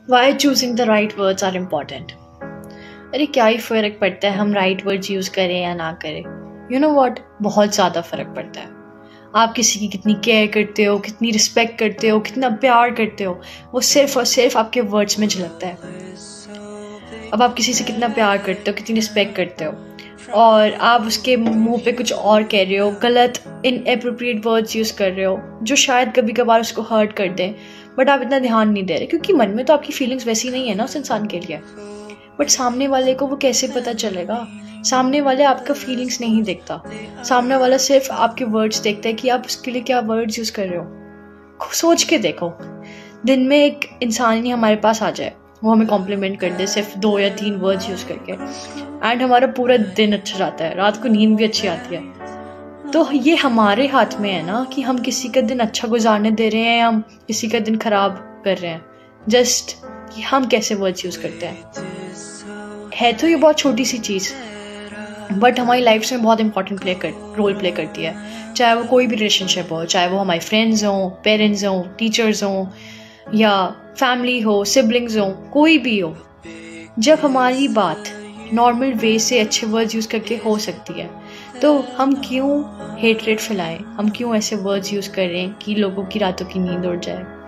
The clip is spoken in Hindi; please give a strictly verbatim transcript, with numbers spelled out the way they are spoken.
Y choosing the right words are important. अरे क्या ही फ़र्क पड़ता है हम राइट वर्ड्स यूज़ करें या ना करें। यू नो वॉट, बहुत ज़्यादा फ़र्क पड़ता है। आप किसी की कितनी केयर करते हो, कितनी रिस्पेक्ट करते हो, कितना प्यार करते हो, वो सिर्फ और सिर्फ आपके वर्ड्स में झलकता है। अब आप किसी से कितना प्यार करते हो, कितनी रिस्पेक्ट करते हो, और आप उसके मुंह पे कुछ और कह रहे हो, गलत इनएप्रोप्रिएट वर्ड्स यूज़ कर रहे हो जो शायद कभी कभार उसको हर्ट कर दें, बट आप इतना ध्यान नहीं दे रहे क्योंकि मन में तो आपकी फीलिंग्स वैसी नहीं है ना उस इंसान के लिए। बट सामने वाले को वो कैसे पता चलेगा? सामने वाले आपका फीलिंग्स नहीं देखता, सामने वाला सिर्फ आपके वर्ड्स देखता है कि आप उसके लिए क्या वर्ड्स यूज़ कर रहे हो। सोच के देखो, दिन में एक इंसान ही हमारे पास आ जाए, वो हमें कॉम्प्लीमेंट कर दे सिर्फ दो या तीन वर्ड्स यूज़ करके, एंड हमारा पूरा दिन अच्छा जाता है, रात को नींद भी अच्छी आती है। तो ये हमारे हाथ में है ना कि हम किसी का दिन अच्छा गुजारने दे रहे हैं या हम किसी का दिन खराब कर रहे हैं। जस्ट कि हम कैसे वर्ड्स यूज़ करते हैं। है तो ये बहुत छोटी सी चीज़, बट हमारी लाइफ में बहुत इंपॉर्टेंट प्ले कर रोल प्ले करती है। चाहे वो कोई भी रिलेशनशिप हो, चाहे वो हमारे फ्रेंड्स हों, पेरेंट्स हों, टीचर्स हों, या फैमिली हो, सिबलिंग्स हो, कोई भी हो। जब हमारी बात नॉर्मल वे से अच्छे वर्ड्स यूज़ करके हो सकती है, तो हम क्यों हेटरेट फैलाएं, हम क्यों ऐसे वर्ड्स यूज़ करें कि लोगों की रातों की नींद उड़ जाए।